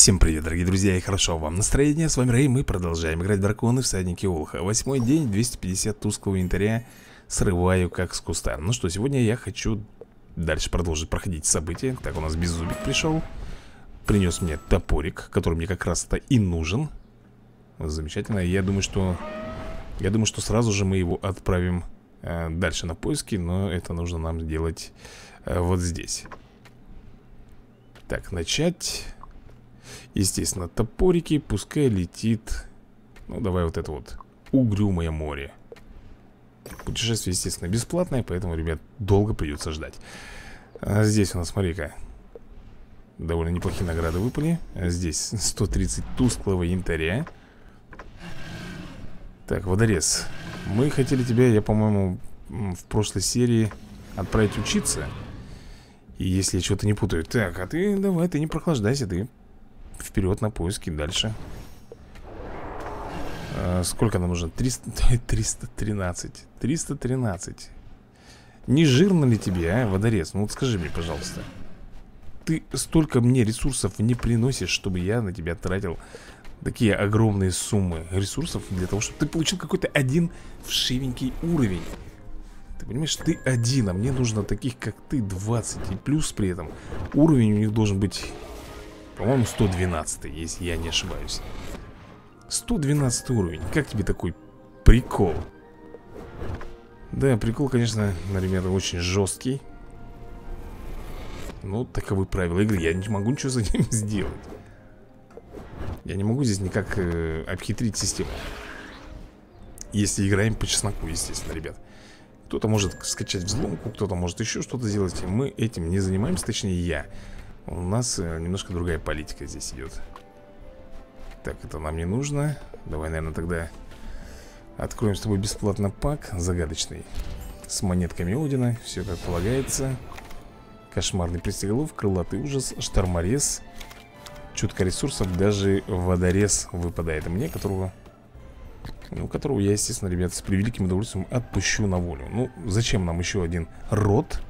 Всем привет, дорогие друзья, и хорошо вам настроение. С вами Рэй, мы продолжаем играть в Драконы, Всадники Олуха. 8-й день, 250 тусклого янтаря. Срываю как с куста. Ну что, сегодня я хочу дальше продолжить проходить события. Так, у нас Беззубик пришел. Принес мне топорик, который мне как раз-то и нужен. Замечательно. Я думаю, что сразу же мы его отправим дальше на поиски. Но это нужно нам сделать вот здесь. Так, начать. Естественно, топорики, пускай летит. Ну, давай вот это вот Угрюмое море. Путешествие, естественно, бесплатное, поэтому, ребят, долго придется ждать. А здесь у нас, смотри-ка, довольно неплохие награды выпали. А здесь 130 тусклого янтаря. Так, водорез. Мы хотели тебя, я, по-моему, в прошлой серии отправить учиться. И если я что-то не путаю. Так, а ты давай, ты не прохлаждайся, ты вперед на поиски, дальше. Сколько нам нужно? 313. 313. Не жирно ли тебе, а, водорез? Ну вот скажи мне, пожалуйста. Ты столько мне ресурсов не приносишь, чтобы я на тебя тратил такие огромные суммы ресурсов для того, чтобы ты получил какой-то один вшивенький уровень. Ты понимаешь, ты один, а мне нужно таких, как ты, 20. И плюс при этом уровень у них должен быть, по-моему, 112, если я не ошибаюсь. 112 уровень. Как тебе такой прикол? Да, прикол, конечно, ребята, очень жесткий. Ну, таковы правила игры. Я не могу ничего за ним сделать. Я не могу здесь никак обхитрить систему. Если играем по чесноку, естественно, ребят. Кто-то может скачать взломку, кто-то может еще что-то сделать. Мы этим не занимаемся, точнее я. У нас немножко другая политика здесь идет. Так, это нам не нужно. Давай, наверное, тогда откроем с тобой бесплатно пак загадочный с монетками Одина. Все как полагается. Кошмарный пристеголов, крылатый ужас, шторморез. Чутко ресурсов, даже водорез выпадает мне, которого я, естественно, ребят, с превеликим удовольствием отпущу на волю. Ну, зачем нам еще один род?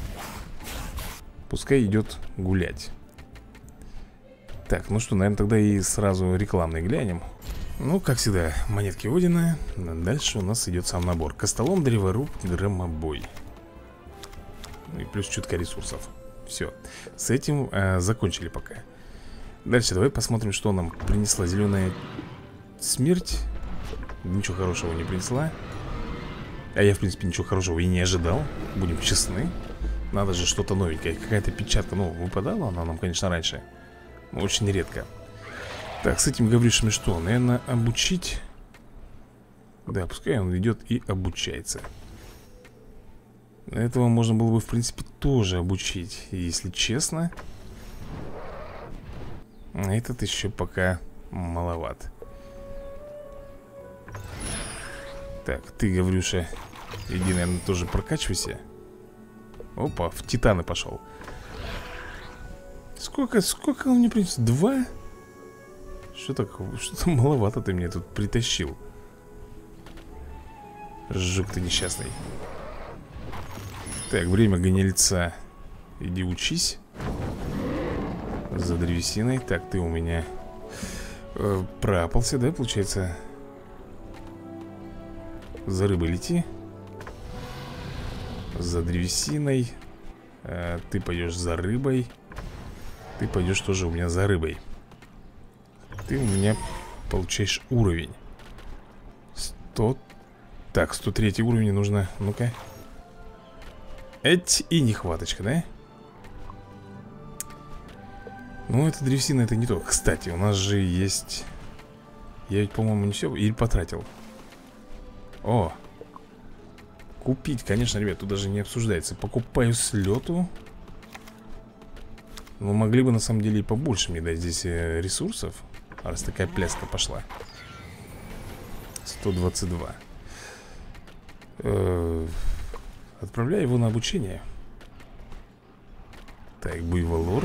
Пускай идет гулять. Так, ну что, наверное, тогда и сразу рекламный глянем. Ну, как всегда, монетки Одина. Дальше у нас идет сам набор. Костолом, древоруб, громобой. Ну и плюс чутка ресурсов. Все, с этим закончили пока. Дальше давай посмотрим, что нам принесла зеленая смерть. Ничего хорошего не принесла. А я, в принципе, ничего хорошего и не ожидал. Будем честны. Надо же что-то новенькое. Какая-то печатка, ну, выпадала она нам, конечно, раньше. Но очень редко. Так, с этим Гавришами что? Наверное, обучить. Да, пускай он идет и обучается. Этого можно было бы, в принципе, тоже обучить, если честно. А этот еще пока маловат. Так, ты, Гаврюша, иди, наверное, тоже прокачивайся. Опа, в титаны пошел. Сколько он мне принес? 2? Что-то маловато ты мне тут притащил. Жук ты несчастный. Так, время гонельца. Иди учись. За древесиной. Так, ты у меня проапался, да, получается? За рыбой лети. За древесиной. Ты пойдешь за рыбой. Ты пойдешь тоже у меня за рыбой. Ты у меня получаешь уровень 100. Так, 103 уровень нужно. Ну-ка. Эть и нехваточка, да? Ну, это древесина, это не то. Кстати, у нас же есть... Я ведь, по-моему, не все или потратил. О! Купить, конечно, ребят, тут даже не обсуждается. Покупаю с лету. Ну, могли бы, на самом деле, и побольше мне дать здесь ресурсов. Раз такая пляска пошла. 122. Отправляю его на обучение. Так, буйволорд.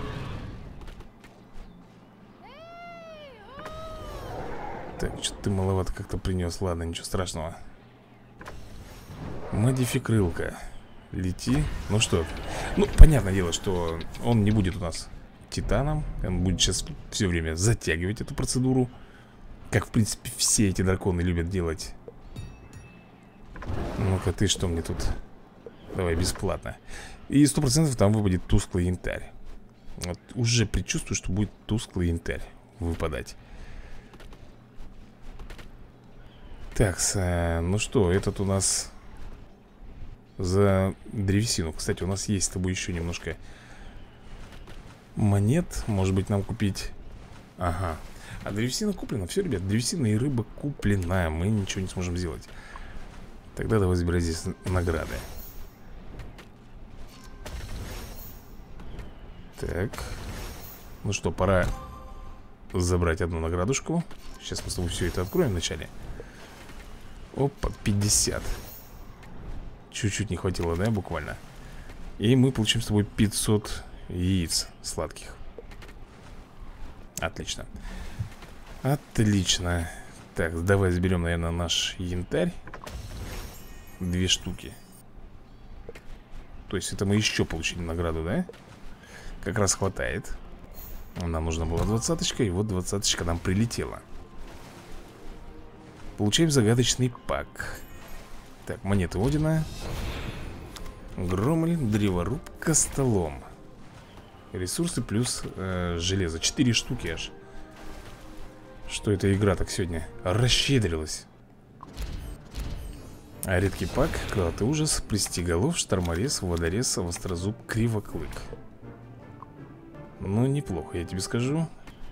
Так, что-то ты маловато как-то принес. Ладно, ничего страшного. Модификрылка. Лети. Ну что, ну, понятное дело, что он не будет у нас титаном. Он будет сейчас все время затягивать эту процедуру, как, в принципе, все эти драконы любят делать. Ну-ка, ты что мне тут? Давай, бесплатно. И 100% там выпадет тусклый янтарь. Вот, уже предчувствую, что будет тусклый янтарь выпадать. Так, ну что, этот у нас за древесину. Кстати, у нас есть с тобой еще немножко монет. Может быть, нам купить... Ага. А древесина куплена. Все, ребят, древесина и рыба куплена. Мы ничего не сможем сделать. Тогда давай забирай здесь награды. Так. Ну что, пора забрать одну наградушку. Сейчас мы с тобой все это откроем вначале. Опа, 50. Чуть-чуть не хватило, да, буквально. И мы получим с тобой 500 яиц сладких. Отлично. Отлично. Так, давай заберем, наверное, наш янтарь. 2 штуки. То есть это мы еще получили награду, да? Как раз хватает. Нам нужна была 20-очка, и вот 20-очка нам прилетела. Получаем загадочный пак. Так, монеты Одина. Громль, древоруб, костолом. Ресурсы плюс железо. 4 штуки аж. Что эта игра так сегодня расщедрилась. А редкий пак, крылатый ужас, пристиголов, шторморез, водорез, вострозуб, кривоклык. Ну, неплохо, я тебе скажу.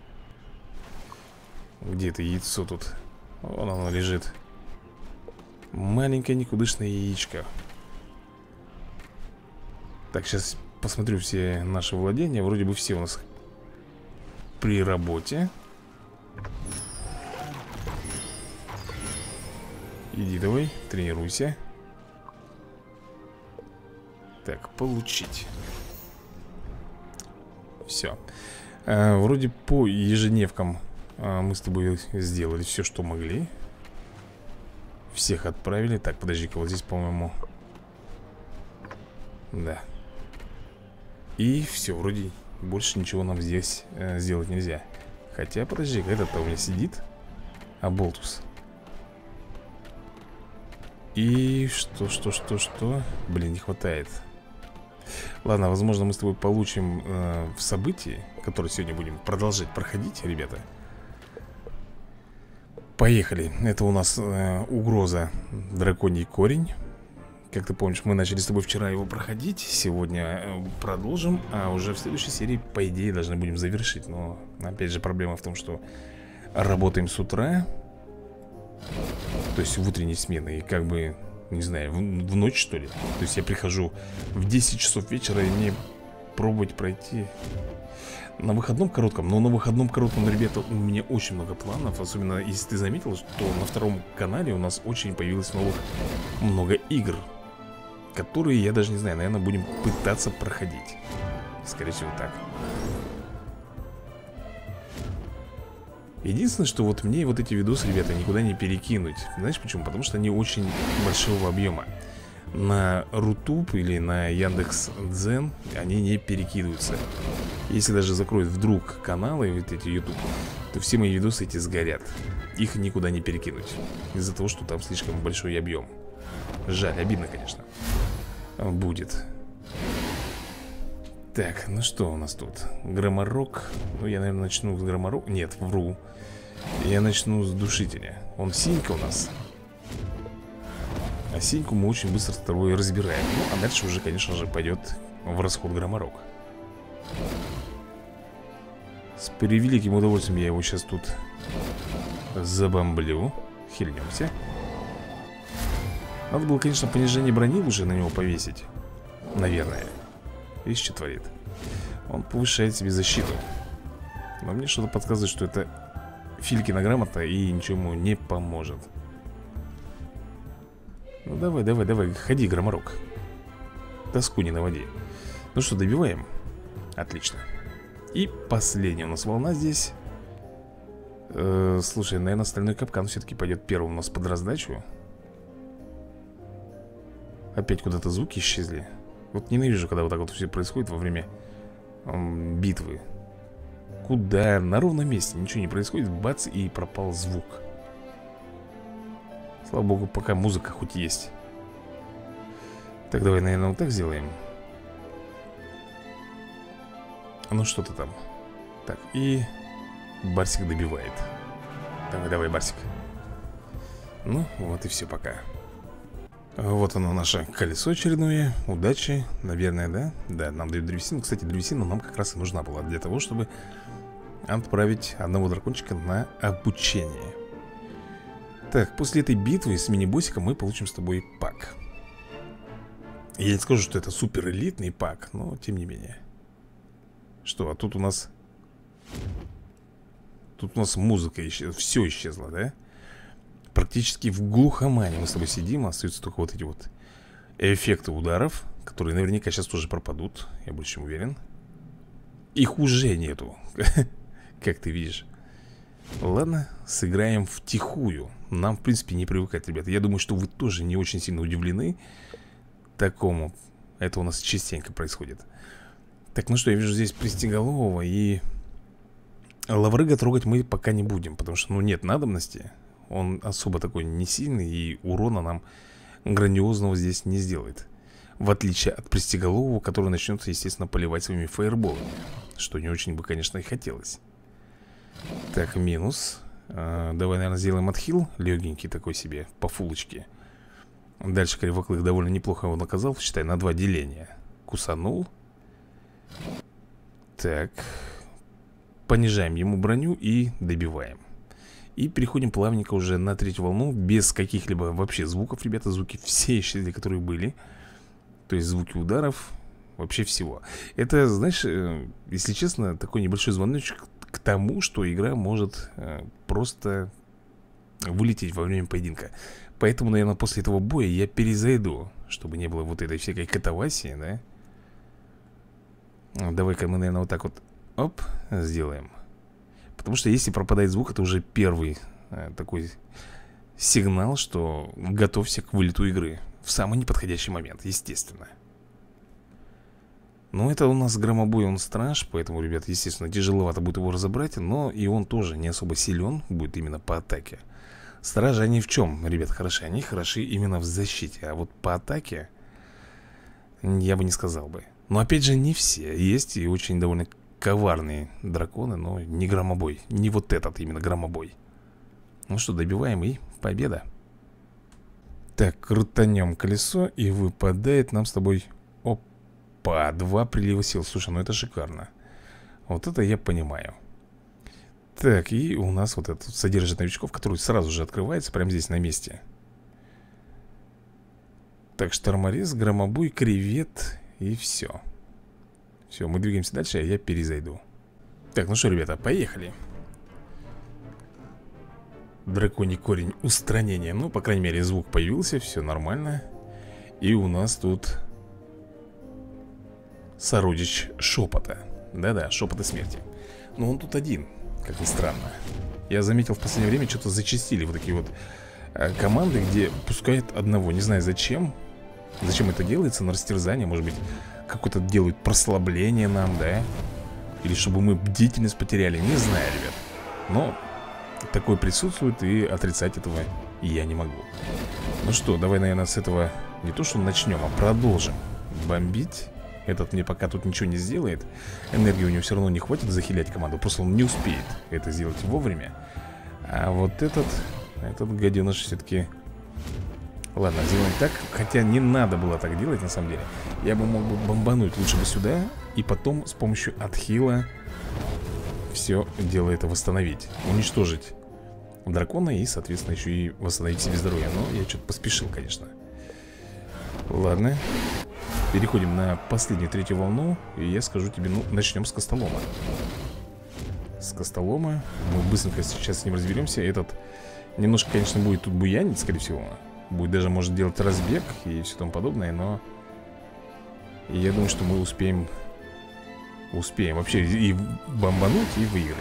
Где это яйцо тут? Вон оно лежит. Маленькое никудышное яичко. Так, сейчас посмотрю все наши владения. Вроде бы все у нас при работе. Иди давай, тренируйся. Так, получить. Все. Вроде по ежедневкам мы с тобой сделали все, что могли. Всех отправили. Так, подожди-ка, вот здесь, по-моему... Да. И все, вроде больше ничего нам здесь сделать нельзя. Хотя, подожди-ка, этот-то у меня сидит. Аболтус. И что? Блин, не хватает. Ладно, возможно, мы с тобой получим в событии, которое сегодня будем продолжать проходить, ребята. Поехали. Это у нас угроза драконий корень. Как ты помнишь, мы начали с тобой вчера его проходить. Сегодня продолжим. А уже в следующей серии, по идее, должны будем завершить. Но, опять же, проблема в том, что работаем с утра. То есть в утренней смены. И как бы, не знаю, в ночь, что ли. То есть я прихожу в 10 часов вечера и мне пробовать пройти на выходном коротком. Но на выходном коротком, ребята, у меня очень много планов. Особенно, если ты заметил, что на втором канале у нас очень появилось много игр, которые, я даже не знаю, наверное, будем пытаться проходить. Скорее всего так. Единственное, что вот мне вот эти видосы, ребята, никуда не перекинуть. Знаешь почему? Потому что они очень большого объема. На Рутуб или на Яндекс.Дзен они не перекидываются. Если даже закроют вдруг каналы, вот эти YouTube, то все мои видосы эти сгорят. Их никуда не перекинуть. Из-за того, что там слишком большой объем. Жаль, обидно, конечно. Будет. Так, ну что у нас тут? Громорок. Ну, я, наверное, начну с громорока. Нет, вру. Я начну с душителя. Он синька у нас. А синьку мы очень быстро с тобой разбираем. Ну, а дальше уже, конечно же, пойдет в расход громорок. С превеликим удовольствием я его сейчас тут забомблю. Хильнемся. Надо было, конечно, понижение брони уже на него повесить. Наверное. Видишь, что творит? Он повышает себе защиту. Но мне что-то подсказывает, что это Филькина грамота и ничего ему не поможет. Ну давай, ходи, громорок. Тоску не наводи. Ну что, добиваем? Отлично. И последняя у нас волна здесь. Слушай, наверное, стальной капкан все-таки пойдет первым у нас под раздачу. Опять куда-то звуки исчезли. Вот ненавижу, когда вот так вот все происходит во время битвы. Куда? На ровном месте. Ничего не происходит. Бац, и пропал звук. Слава богу, пока музыка хоть есть. Так, давай, наверное, вот так сделаем. Ну, что-то там. Так, и Барсик добивает. Давай, давай, Барсик. Ну, вот и все пока. Вот оно, наше колесо очередное. Удачи, наверное, да? Да, нам дают древесину. Кстати, древесина нам как раз и нужна была для того, чтобы отправить одного дракончика на обучение. Так, после этой битвы с мини-боссиком мы получим с тобой пак. Я не скажу, что это супер элитный пак, но тем не менее. Что, а тут у нас... Тут у нас музыка исчезла, все исчезло, да? Практически в глухомане мы с тобой сидим. Остаются только вот эти вот эффекты ударов, которые наверняка сейчас тоже пропадут. Я больше чем уверен. Их уже нету. Как ты видишь. Ладно, сыграем втихую. Нам, в принципе, не привыкать, ребята. Я думаю, что вы тоже не очень сильно удивлены такому. Это у нас частенько происходит. Так, ну что, я вижу здесь Пристеголового. И Лаврыга трогать мы пока не будем, потому что, ну, нет надобности. Он особо такой не сильный, и урона нам грандиозного здесь не сделает. В отличие от Пристеголового, который начнет, естественно, поливать своими фаерболами. Что не очень бы, конечно, и хотелось. Так, минус. Давай, наверное, сделаем отхил. Легенький такой себе, по фулочке. Дальше Кривоклык довольно неплохо его наказал. Считай, на 2 деления. Кусанул. Так. Понижаем ему броню и добиваем. И переходим плавненько уже на 3-ю волну. Без каких-либо вообще звуков, ребята. Звуки все исчезли, которые были. То есть звуки ударов. Вообще всего. Это, знаешь, если честно, такой небольшой звоночек к тому, что игра может просто вылететь во время поединка. Поэтому, наверное, после этого боя я перезайду, чтобы не было вот этой всякой катавасии, да? Давай-ка мы, наверное, вот так вот, оп, сделаем. Потому что если пропадает звук, это уже первый такой сигнал, что готовься к вылету игры. В самый неподходящий момент, естественно. Ну, это у нас громобой, он страж. Поэтому, ребят, естественно, тяжеловато будет его разобрать. Но и он тоже не особо силен будет именно по атаке. Стражи, они в чем, ребят, хороши? Они хороши именно в защите. А вот по атаке я бы не сказал бы. Но опять же, не все. Есть и очень довольно коварные драконы, но не громобой. Не вот этот именно громобой. Ну что, добиваем, и победа. Так, крутанем колесо, и выпадает нам с тобой... Опа, 2 прилива сил. Слушай, ну это шикарно. Вот это я понимаю. Так, и у нас вот этот содержит новичков, который сразу же открывается прямо здесь на месте. Так, шторморез, громобой, кревет, и все. Все, мы двигаемся дальше, а я перезайду. Так, ну что, ребята, поехали. Драконий корень устранения. Ну, по крайней мере, звук появился, все нормально. И у нас тут сородич шепота. Да-да, шепота смерти. Но он тут один, как ни странно. Я заметил, в последнее время что-то зачастили вот такие вот команды, где пускают одного. Не знаю зачем. Зачем это делается, на растерзание. Может быть, какое-то делают прослабление нам, да? Или чтобы мы бдительность потеряли. Не знаю, ребят. Но такое присутствует, и отрицать этого я не могу. Ну что, давай, наверное, с этого не то что начнем, а продолжим бомбить. Этот мне пока тут ничего не сделает. Энергии у него все равно не хватит захилять команду. Просто он не успеет это сделать вовремя. А вот этот гаденыш все-таки... Ладно, сделаем так. Хотя не надо было так делать, на самом деле. Я бы мог бы бомбануть лучше бы сюда. И потом с помощью отхила все дело это восстановить. Уничтожить дракона и, соответственно, еще и восстановить себе здоровье. Но я что-то поспешил, конечно. Ладно. Переходим на последнюю 3-ю волну. И я скажу тебе, ну, начнем с Костолома. С Костолома. Мы быстренько сейчас с ним разберемся. Этот немножко, конечно, будет тут буянить, скорее всего. Будет даже, может, делать разбег и все тому подобное. Но я думаю, что мы успеем вообще и бомбануть, и выиграть.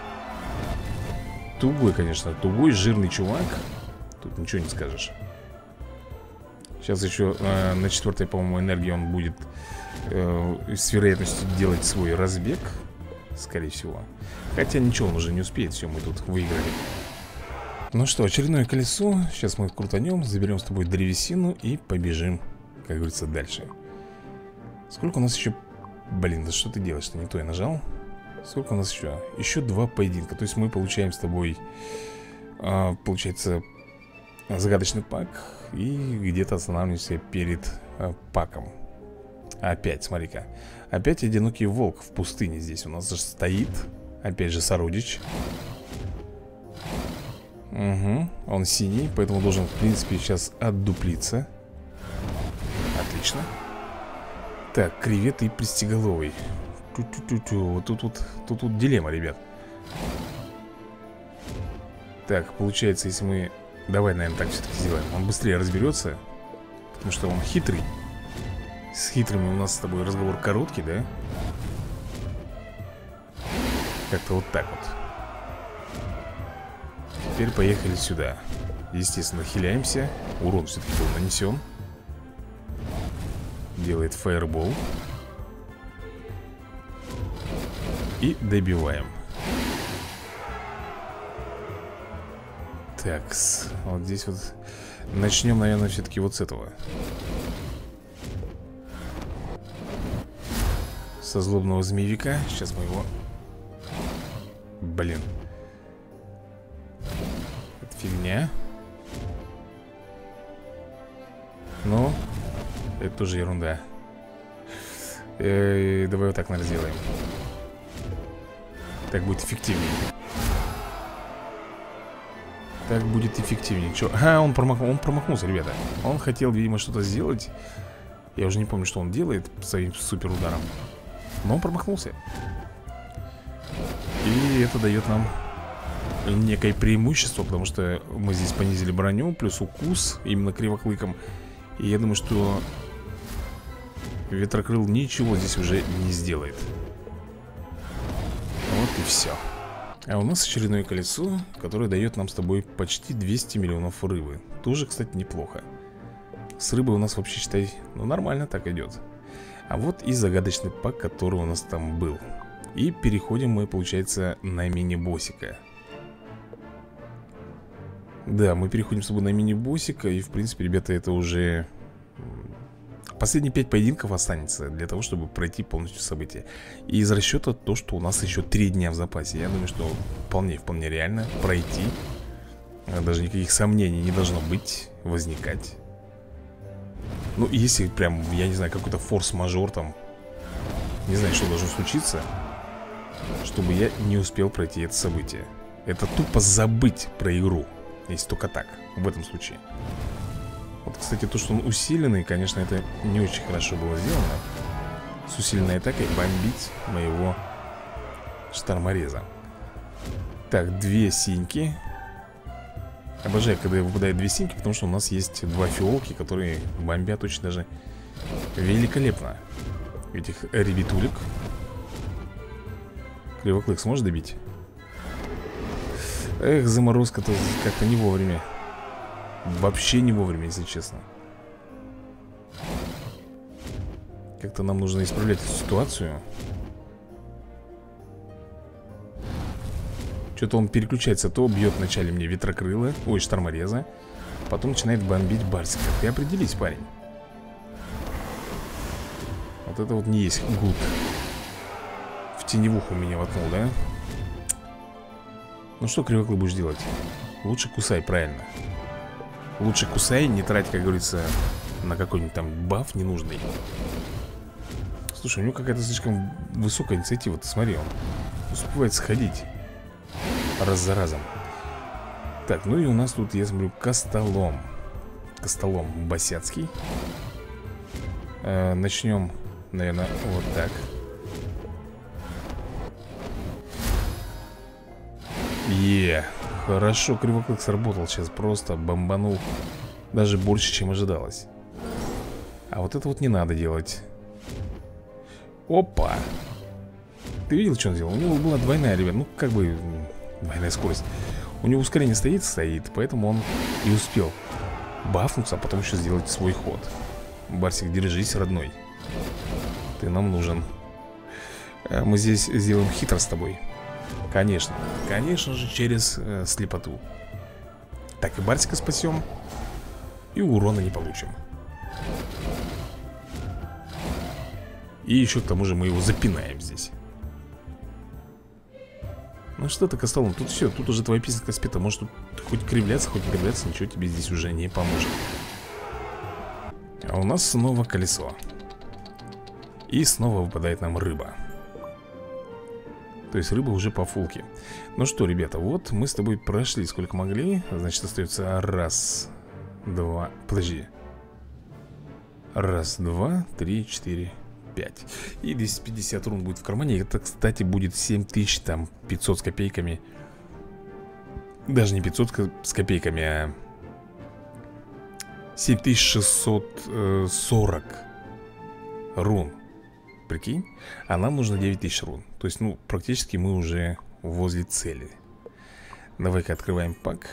Тугой, конечно, тугой, жирный чувак. Тут ничего не скажешь. Сейчас еще на 4-й, по-моему, энергии он будет с вероятностью делать свой разбег. скорее всего. Хотя ничего, он уже не успеет. Все, мы тут выиграли. Ну что, очередное колесо. Сейчас мы крутанем, заберем с тобой древесину и побежим, как говорится, дальше. Сколько у нас еще... Блин, да что ты делаешь-то? Не то я нажал. Сколько у нас еще? Еще 2 поединка. То есть мы получаем с тобой, получается, загадочный пак. И где-то останавливаемся перед паком. Опять, смотри-ка. Опять одинокий волк в пустыне здесь у нас же стоит. Опять же сородич. Угу, он синий, поэтому должен, в принципе, сейчас отдуплиться. Отлично. Так, креветы и пристеголовый. Вот тут дилемма, ребят. Так, получается, если мы... Давай, наверное, так все-таки сделаем. Он быстрее разберется, потому что он хитрый. С хитрыми у нас с тобой разговор короткий, да? Как-то вот так вот. Теперь поехали сюда. Естественно, хиляемся. Урон все-таки был нанесен. Делает фаербол. И добиваем. Так, вот здесь вот. Начнем, наверное, все-таки вот с этого. Со злобного змеевика. Сейчас мы его... Блин. Это фигня. Ну, это тоже ерунда. Давай вот так, наверное, сделаем. Так будет эффективнее. Так будет эффективнее. Чё? Он промахнулся, ребята. Он хотел, видимо, что-то сделать. Я уже не помню, что он делает своим супер ударом. Но он промахнулся. И это дает нам некое преимущество, потому что мы здесь понизили броню, плюс укус именно кривоклыком. И я думаю, что ветрокрыл ничего здесь уже не сделает. Вот и все. А у нас очередное колесо, которое дает нам с тобой почти 200 миллионов рыбы. Тоже, кстати, неплохо. С рыбой у нас вообще, считай, ну нормально так идет. А вот и загадочный пак, который у нас там был. И переходим мы, получается, на мини-боссика. Да, мы переходим с тобой на мини-боссика. И, в принципе, ребята, это уже... Последние 5 поединков останется для того, чтобы пройти полностью события. И из расчета то, что у нас еще 3 дня в запасе. Я думаю, что вполне реально пройти. Даже никаких сомнений не должно быть, возникать. Ну, если прям, я не знаю, какой-то форс-мажор там, не знаю, что должно случиться, чтобы я не успел пройти это событие. Это тупо забыть про игру, если только так, в этом случае. Вот, кстати, то, что он усиленный, конечно, это не очень хорошо было сделано. С усиленной атакой бомбить моего штормореза. Так, 2 синьки. Обожаю, когда выпадает 2 синьки, потому что у нас есть 2 фиолки, которые бомбят очень даже великолепно. Этих ребятулек. Кривоклык сможешь добить? Эх, заморозка-то как-то не вовремя. Вообще не вовремя, если честно. Как-то нам нужно исправлять эту ситуацию. Что-то он переключается. То бьет вначале мне ветрокрыла, ой, штормореза. Потом начинает бомбить барсика. Ты определись, парень. Вот это вот не есть гуд. В теневуху меня воткнул, да? Ну что, кривоклык, будешь делать? Лучше кусай, правильно. Лучше кусай, не трать, как говорится, на какой-нибудь там баф ненужный. Слушай, у него какая-то слишком высокая инициатива. Ты смотри, он успевает сходить раз за разом. Так, ну и у нас тут, я смотрю, Костолом. Костолом босяцкий. Начнем, наверное, вот так. Хорошо, кривоклык сработал. Сейчас просто бомбанул. Даже больше, чем ожидалось. А вот это вот не надо делать. Опа. Ты видел, что он сделал? У него была двойная, ребят. Ну, как бы двойная скорость. У него ускорение стоит, поэтому он и успел бафнуться, а потом еще сделать свой ход. Барсик, держись, родной. Ты нам нужен. Мы здесь сделаем хитро с тобой. Конечно, конечно же, через слепоту. Так, и Барсика спасем. И урона не получим. И еще к тому же мы его запинаем здесь. Ну что ты, Костолом, тут все, тут уже твоя песенка спета. Может тут хоть кривляться, хоть не кривляться, ничего тебе здесь уже не поможет. А у нас снова колесо. И снова выпадает нам рыба. То есть рыба уже по фулке. Ну что, ребята, вот мы с тобой прошли сколько могли. Значит, остается раз, два, подожди. Раз, два, три, четыре, 5. И 250 рун будет в кармане. Это, кстати, будет 7500 с копейками. Даже не 500 с копейками, а 7640 рун. Прикинь? А нам нужно 9000 рун. То есть, ну, практически мы уже возле цели. Давай-ка открываем пак.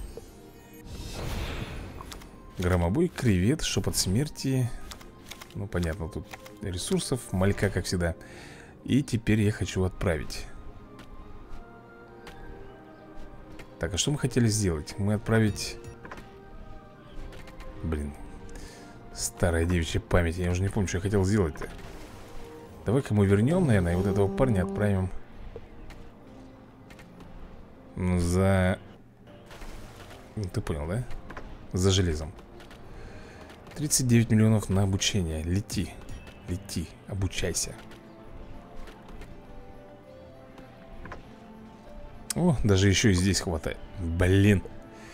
Громобой, кревет, шепот смерти. Ну, понятно, тут ресурсов, малька, как всегда. И теперь я хочу отправить. Так, а что мы хотели сделать? Мы отправить... Блин, старая девичья память. Я уже не помню, что я хотел сделать-то. Давай-ка мы вернем, наверное, и вот этого парня отправим за... Ну, ты понял, да? За железом. 39 миллионов на обучение. Лети. Лети, обучайся. О, даже еще и здесь хватает. Блин.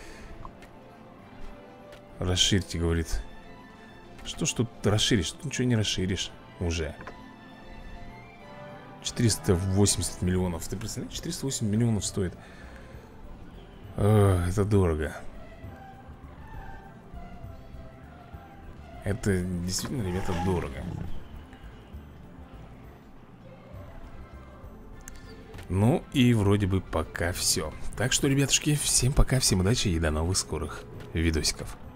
Расширьте, говорит. Что ж тут расширишь? Тут ничего не расширишь уже. 480 миллионов. Ты представляешь, 480 миллионов стоит. О, это дорого. Это действительно, ребята, дорого. Ну и вроде бы пока все. Так что, ребятушки, всем пока, всем удачи и до новых скорых видосиков.